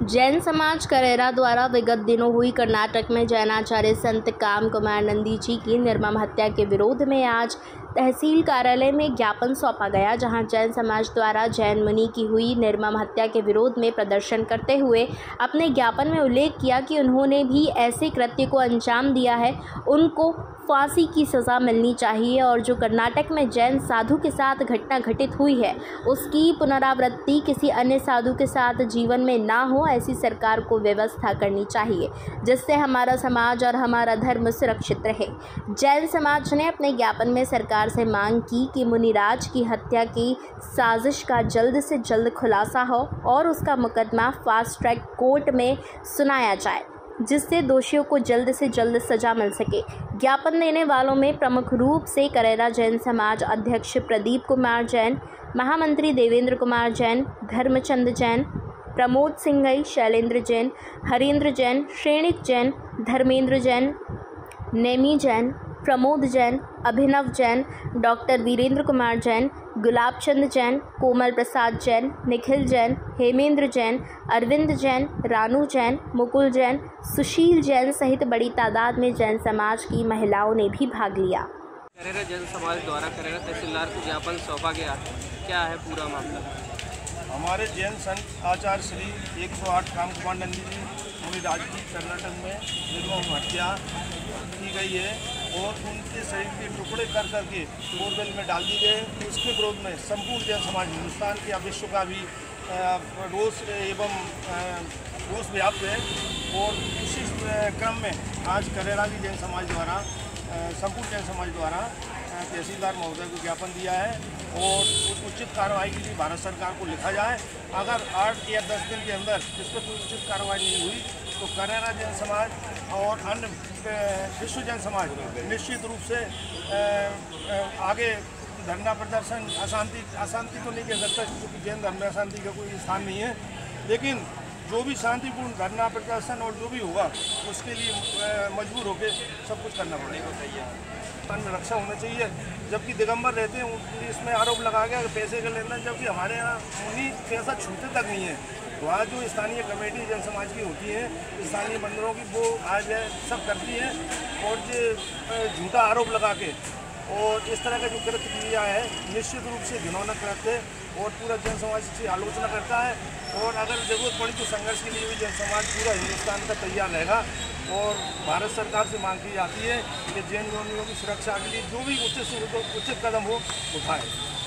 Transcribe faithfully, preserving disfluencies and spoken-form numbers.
जैन समाज करेरा द्वारा विगत दिनों हुई कर्नाटक में जैनाचार्य संत काम कुमार नंदी जी की निर्मम हत्या के विरोध में आज तहसील कार्यालय में ज्ञापन सौंपा गया, जहां जैन समाज द्वारा जैन मुनि की हुई निर्मम हत्या के विरोध में प्रदर्शन करते हुए अपने ज्ञापन में उल्लेख किया कि उन्होंने भी ऐसे कृत्य को अंजाम दिया है, उनको फांसी की सज़ा मिलनी चाहिए और जो कर्नाटक में जैन साधु के साथ घटना घटित हुई है उसकी पुनरावृत्ति किसी अन्य साधु के साथ जीवन में ना हो, ऐसी सरकार को व्यवस्था करनी चाहिए जिससे हमारा समाज और हमारा धर्म सुरक्षित रहे। जैन समाज ने अपने ज्ञापन में सरकार से मांग की कि मुनिराज की हत्या की साजिश का जल्द से जल्द खुलासा हो और उसका मुकदमा फास्ट ट्रैक कोर्ट में सुनाया जाए, जिससे दोषियों को जल्द से जल्द सजा मिल सके। ज्ञापन देने वालों में प्रमुख रूप से करेरा जैन समाज अध्यक्ष प्रदीप कुमार जैन, महामंत्री देवेंद्र कुमार जैन, धर्मचंद जैन, प्रमोद सिंघई, शैलेंद्र जैन, हरींद्र जैन, श्रेणिक जैन, धर्मेंद्र जैन, नेमी जैन, प्रमोद जैन, अभिनव जैन, डॉक्टर वीरेंद्र कुमार जैन, गुलाब चंद जैन, कोमल प्रसाद जैन, निखिल जैन, हेमेंद्र जैन, अरविंद जैन, रानू जैन, मुकुल जैन, सुशील जैन सहित बड़ी तादाद में जैन समाज की महिलाओं ने भी भाग लिया। करेरा जैन समाज द्वारा करेरा तहसीलदार को ज्ञापन सौंपा गया, क्या है पूरा मामला? हमारे जैन संत आचार्य श्री एक सौ आठ काम कुमार नंदी जी मुनिराज की कर्नाटक में निर्मम हत्या की गई है और उनके शरीर के टुकड़े कर करके बोरवेल में डाल दिए गए। उसके विरोध में संपूर्ण जैन समाज हिंदुस्तान के या विश्व का भी रोष एवं रोष व्याप्त है और इसी क्रम में आज करेरा की जैन समाज द्वारा संपूर्ण जैन समाज द्वारा तहसीलदार महोदय को ज्ञापन दिया है और उचित कार्रवाई के लिए भारत सरकार को लिखा जाए। अगर आठ या दस दिन के अंदर इस पर कोई उचित कार्रवाई नहीं हुई तो करेरा जैन समाज और अन्य विश्व जैन समाज निश्चित रूप से आगे धरना प्रदर्शन अशांति अशांति तो नहीं कह सकता क्योंकि जैन धर्म में अशांति का कोई स्थान नहीं है, लेकिन जो भी शांतिपूर्ण धरना प्रदर्शन और जो भी होगा उसके लिए मजबूर होकर सब कुछ करना पड़ेगा। में रक्षा होना चाहिए, जबकि दिगंबर रहते हैं इसमें आरोप लगा गया पैसे का लेना, जबकि हमारे यहाँ उन्हीं पैसा छूते तक नहीं है। वहाँ जो स्थानीय कमेटी जन समाज की होती है स्थानीय मंदिरों की वो आज सब करती है और जो झूठा आरोप लगा के और इस तरह का जो कृत्य किया है निश्चित रूप से घिनौना कृत्य और पूरा जन समाज इसकी आलोचना करता है और अगर ज़रूरत पड़ी तो संघर्ष के लिए भी जन समाज पूरा हिंदुस्तान का तैयार रहेगा और भारत सरकार से मांग की जाती है कि जैन मुनियों की सुरक्षा के लिए जो भी उचित उचित कदम हो उठाए।